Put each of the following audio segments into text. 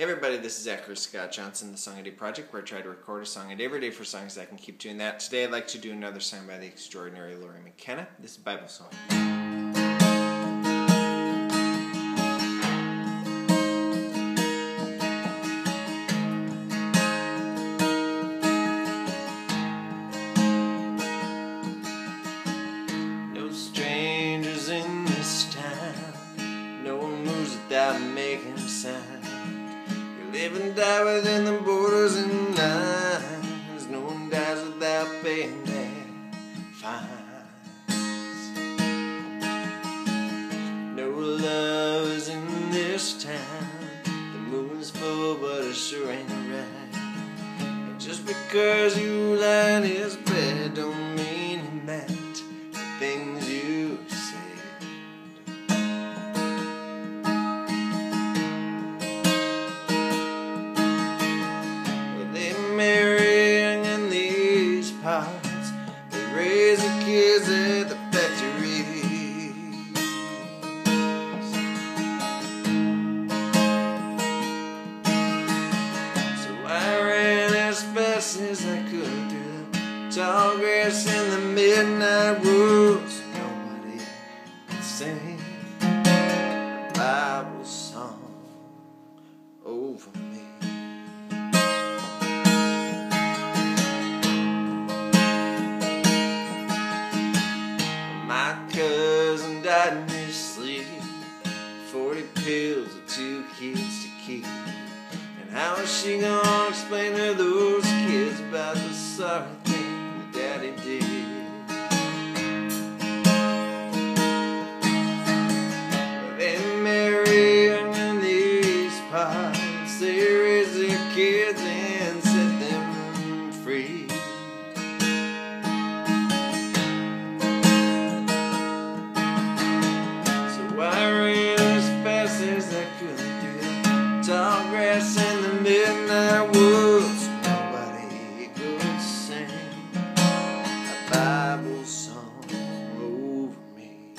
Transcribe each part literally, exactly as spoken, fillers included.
Hey everybody, this is actor Scott Johnson, the Song a Day Project, where I try to record a song a day every day for songs that I can keep doing that. Today I'd like to do another song by the extraordinary Lori McKenna. This is Bible Song. No strangers in this town, no one moves without making a sound. Live and die within the borders and lines. No one dies without paying their fines. No lovers in this town. The moon's full, but it sure ain't right. And just because you lied his bed don't mean he meant the things you said. Marrying in these parts, they raise the kids at the factories. So I ran as fast as I could through the tall grass in the midnight woods. Nobody could sing a Bible song over me. My cousin died in his sleep, forty pills and two kids to keep. And how is she gonna explain to those kids about the sorry thing that Daddy did? Well, they marry young in these parts, they raise their kids and set them free. I ran as fast as I could through the tall grass in the midnight woods. Nobody could sing a Bible song over me.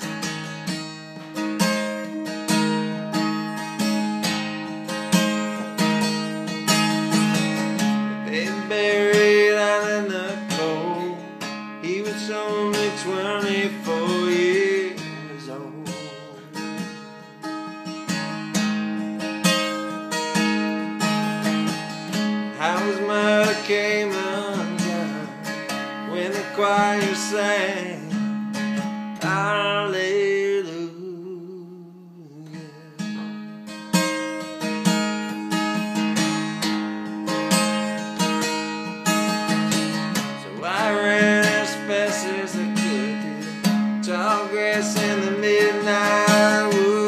They buried out in the cold. He was only twenty-four years old. How his mother came undone when the choir sang Hallelujah. So I ran as fast as I could through the tall grass in the midnight woods.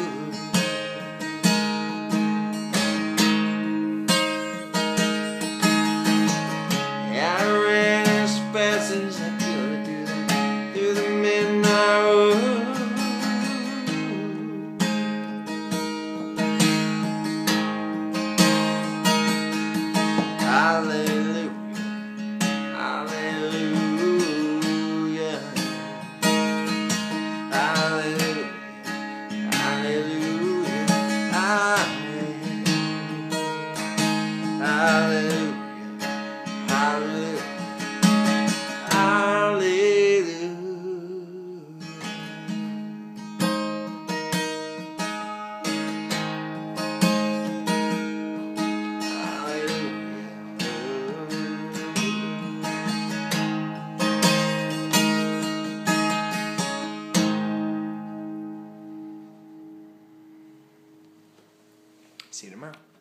As I could through the, through the midnight woods. Hallelujah, hallelujah, hallelujah, hallelujah, hallelujah, hallelujah. See you tomorrow.